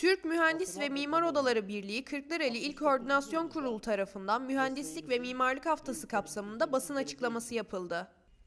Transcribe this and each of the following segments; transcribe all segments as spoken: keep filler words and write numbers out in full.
Türk Mühendis ve Mimar Odaları Birliği Kırklareli İl Koordinasyon Kurulu tarafından Mühendislik ve Mimarlık Haftası kapsamında basın açıklaması yapıldı.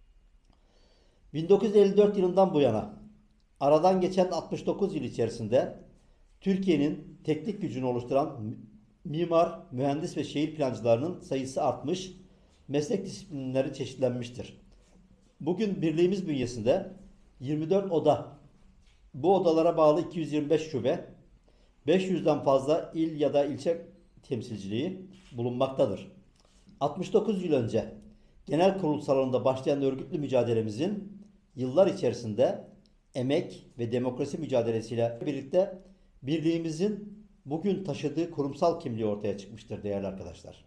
bin dokuz yüz elli dört yılından bu yana aradan geçen altmış dokuz yıl içerisinde Türkiye'nin teknik gücünü oluşturan mimar, mühendis ve şehir plancılarının sayısı artmış, meslek disiplinleri çeşitlenmiştir. Bugün birliğimiz bünyesinde yirmi dört oda, bu odalara bağlı iki yüz yirmi beş şube, beş yüzden fazla il ya da ilçe temsilciliği bulunmaktadır. altmış dokuz yıl önce genel kurul salonunda başlayan örgütlü mücadelemizin yıllar içerisinde emek ve demokrasi mücadelesiyle birlikte birliğimizin bugün taşıdığı kurumsal kimliği ortaya çıkmıştır değerli arkadaşlar.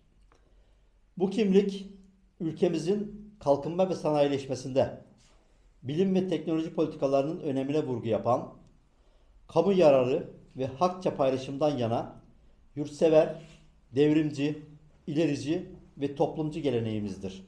Bu kimlik ülkemizin kalkınma ve sanayileşmesinde bilim ve teknoloji politikalarının önemine vurgu yapan, kamu yararı ve hakça paylaşımdan yana yurtsever, devrimci, ilerici ve toplumcu geleneğimizdir.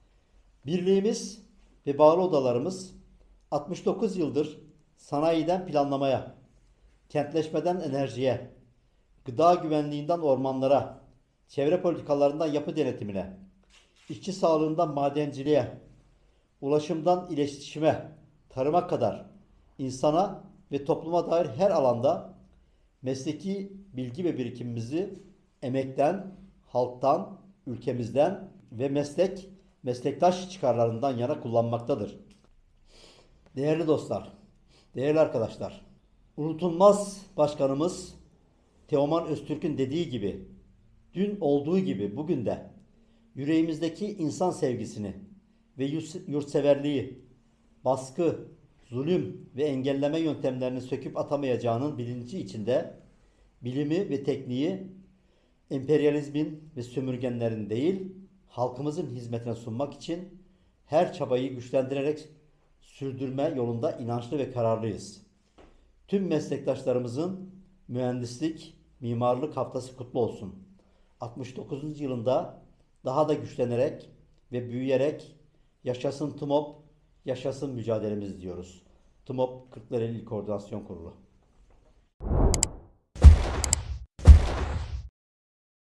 Birliğimiz ve bağlı odalarımız altmış dokuz yıldır sanayiden planlamaya, kentleşmeden enerjiye, gıda güvenliğinden ormanlara, çevre politikalarından yapı denetimine, işçi sağlığından madenciliğe, ulaşımdan iletişime, tarıma kadar insana ve topluma dair her alanda mesleki bilgi ve birikimimizi emekten, halktan, ülkemizden ve meslek, meslektaş çıkarlarından yana kullanmaktadır. Değerli dostlar, değerli arkadaşlar, unutulmaz başkanımız Teoman Öztürk'ün dediği gibi, dün olduğu gibi bugün de yüreğimizdeki insan sevgisini ve yurtseverliği, baskı, zulüm ve engelleme yöntemlerini söküp atamayacağının bilinci içinde bilimi ve tekniği emperyalizmin ve sömürgenlerin değil, halkımızın hizmetine sunmak için her çabayı güçlendirerek sürdürme yolunda inançlı ve kararlıyız. Tüm meslektaşlarımızın mühendislik, mimarlık haftası kutlu olsun. altmış dokuzuncu yılında daha da güçlenerek ve büyüyerek yaşasın TUMOP, yaşasın mücadelemiz diyoruz. TUMOP Kırklareli İl Koordinasyon Kurulu.